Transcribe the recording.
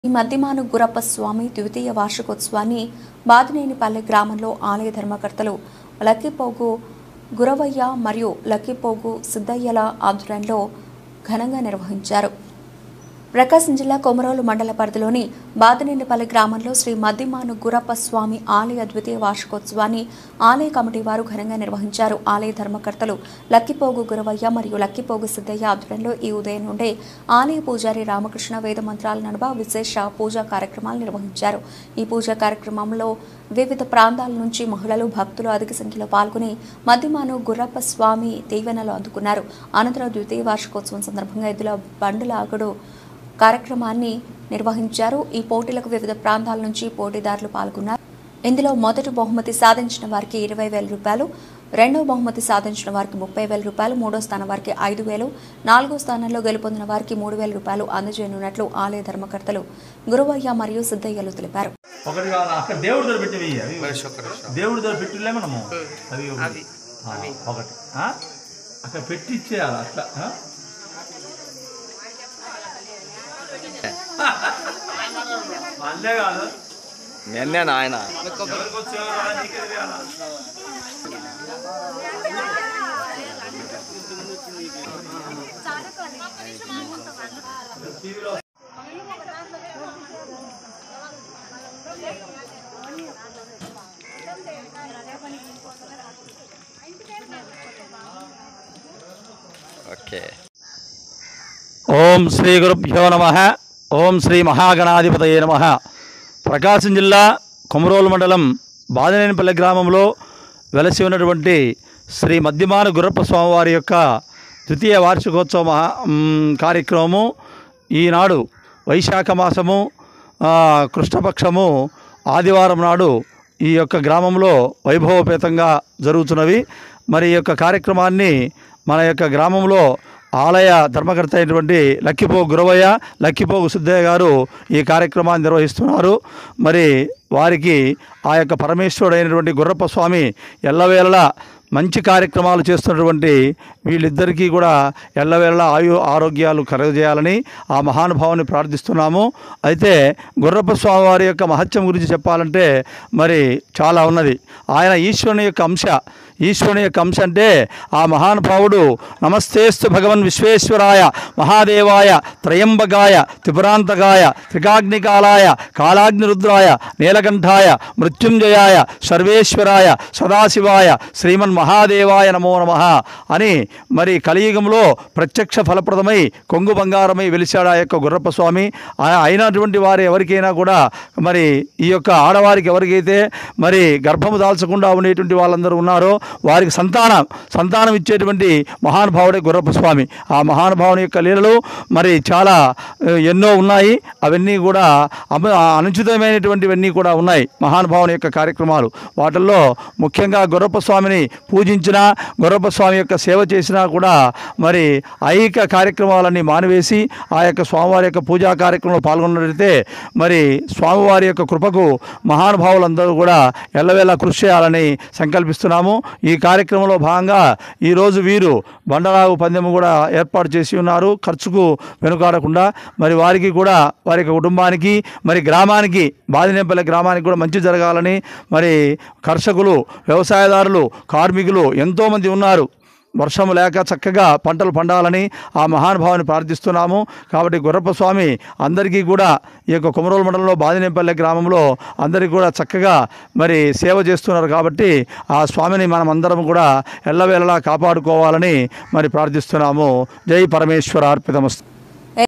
ఈ మద్దిమాను గురప్ప స్వామి ద్వితీయ వార్షికోత్సవాన్ని బాదినేనిపల్లె గ్రామంలో ఆలయ ధర్మకర్తలు లక్కిపోగు గురవయ్య మరియు లక్కిపోగు సిద్దయ్యల ఆధ్వర్యంలో ఘనంగా నిర్వహించారు. ప్రకాశం జిల్లా కొమరోలు మండల పరిధిలోని బాదినేనిపల్లె గ్రామంలో శ్రీ మద్దిమాను గురప్ప స్వామి ఆలయ ద్వితీయ వార్షికోత్సవాన్ని ఆలయ కమిటీ వారు ఘనంగా నిర్వహించారు. ఆలయ ధర్మకర్తలు లక్కిపోగు గురవయ్య మరియు లక్కిపోగు సిద్దయ్య ఆధ్వర్యంలో ఈ ఉదయం నుండే ఆలయ పూజారి రామకృష్ణ వేద మంత్రాల నడుమ విశేష పూజా కార్యక్రమాలు నిర్వహించారు. ఈ పూజా కార్యక్రమంలో వివిధ ప్రాంతాల నుంచి మహిళలు భక్తులు అధిక సంఖ్యలో పాల్గొని మద్దిమాను గురప్ప స్వామి దీవెనలు అందుకున్నారు. అనంతరం ద్వితీయ వార్షికోత్సవం సందర్భంగా ఎద్దుల బండులాగుడు కార్యక్రమాన్ని నిర్వహించారు. ఈ పోటీలకు వివిధ ప్రాంతాల నుంచి పోటీదారులు పాల్గొన్నారు. ఇందులో మొదటి బహుమతి సాధించిన వారికి 20,000 రూపాయలు, రెండవ బహుమతి సాధించిన వారికి 30,000 రూపాయలు, మూడో స్థానం వారికి 5,000, నాలుగో స్థానంలో గెలుపొందిన వారికి 3,000 రూపాయలు అందజేయనున్నట్లు ఆలయ ధర్మకర్తలు గురవయ్య మరియు సిద్దయ్యలు తెలిపారు. నేనే ఆయన ఓకే. ఓం శ్రీ గురుభ్యో నమః. ఓం శ్రీ మహాగణాధిపతయే నమః. ప్రకాశం జిల్లా కొమరోలు మండలం బాదినేనిపల్లె గ్రామంలో వెలసి ఉన్నటువంటి శ్రీ మద్దిమాను గురప్ప స్వామివారి యొక్క ద్వితీయ వార్షికోత్సవ కార్యక్రమము ఈనాడు వైశాఖ మాసము కృష్ణపక్షము ఆదివారం నాడు ఈ యొక్క గ్రామంలో వైభవపేతంగా జరుగుతున్నవి. మరి ఈ యొక్క కార్యక్రమాన్ని మన యొక్క గ్రామంలో ఆలయ ధర్మకర్త అయినటువంటి లక్కిపోగు గురవయ్య, లక్కిపోగు సిద్దయ్య గారు ఈ కార్యక్రమాన్ని నిర్వహిస్తున్నారు. మరి వారికి ఆ యొక్క పరమేశ్వరుడు అయినటువంటి గురప్ప స్వామి ఎల్లవేళలా మంచి కార్యక్రమాలు చేస్తున్నటువంటి వీళ్ళిద్దరికీ కూడా ఎల్లవేళలా ఆరోగ్యాలు కలుగజేయాలని ఆ మహానుభావాన్ని ప్రార్థిస్తున్నాము. అయితే గుర్రప్ప స్వామి వారి యొక్క మహత్యం గురించి చెప్పాలంటే మరి చాలా ఉన్నది. ఆయన ఈశ్వరుని యొక్క అంశ అంటే ఆ మహానుభావుడు నమస్తేస్తు భగవన్ విశ్వేశ్వరాయ మహాదేవాయ త్రయంబకాయ త్రిపురాంతకాయ త్రికాగ్నికాలాయ కాలాగ్నిరుద్రాయ నీలకంఠాయ మృత్యుంజయాయ సర్వేశ్వరాయ సదాశివాయ శ్రీమన్ మహాదేవాయ నమో నమః అని మరి కలియుగంలో ప్రత్యక్ష ఫలప్రదమై కొంగు బంగారమై వెలిశాడు ఆ యొక్క గుర్రప్ప స్వామి. అయినటువంటి వారు ఎవరికైనా కూడా మరి ఈ యొక్క ఆడవారికి ఎవరికైతే మరి గర్భము దాల్చకుండా ఉండేటువంటి వాళ్ళందరూ ఉన్నారో వారికి సంతానం ఇచ్చేటువంటి మహానుభావుడే గుర్రప్ప స్వామి. ఆ మహానుభావుని యొక్క లీలలు మరి చాలా ఎన్నో ఉన్నాయి. అవన్నీ కూడా అనుచితమైనటువంటివన్నీ కూడా ఉన్నాయి మహానుభావుని యొక్క కార్యక్రమాలు. వాటిల్లో ముఖ్యంగా గుర్రప్ప స్వామిని పూజించినా గుర్రప్ప స్వామి యొక్క సేవ చేసినా కూడా మరి ఐహిక కార్యక్రమాలన్నీ మానివేసి ఆ యొక్క స్వామివారి యొక్క పూజా కార్యక్రమంలో పాల్గొన్నట్లయితే మరి స్వామివారి యొక్క కృపకు మహానుభావులందరూ కూడా ఎల్లవేళ కృషి చేయాలని సంకల్పిస్తున్నాము. ఈ కార్యక్రమంలో భాగంగా ఈరోజు వీరు బండరాగు పందెము కూడా ఏర్పాటు చేసి ఉన్నారు, ఖర్చుకు వెనుకాడకుండా. మరి వారికి కూడా వారి యొక్క కుటుంబానికి మరి గ్రామానికి బాదినేనిపల్లె గ్రామానికి కూడా మంచి జరగాలని మరి కర్షకులు వ్యవసాయదారులు కార్మికులు ఎంతోమంది ఉన్నారు. వర్షము లేక చక్కగా పంటలు పండాలని ఆ మహానుభావాన్ని ప్రార్థిస్తున్నాము. కాబట్టి గుర్రప్ప స్వామి అందరికీ కూడా ఈ యొక్క కొమరోలు మండలంలో బాదినేనిపల్లె గ్రామంలో అందరికీ కూడా చక్కగా మరి సేవ చేస్తున్నారు. కాబట్టి ఆ స్వామిని మనం అందరం కూడా ఎల్లవేళలా కాపాడుకోవాలని మరి ప్రార్థిస్తున్నాము. జై పరమేశ్వర అర్పితమస్తు.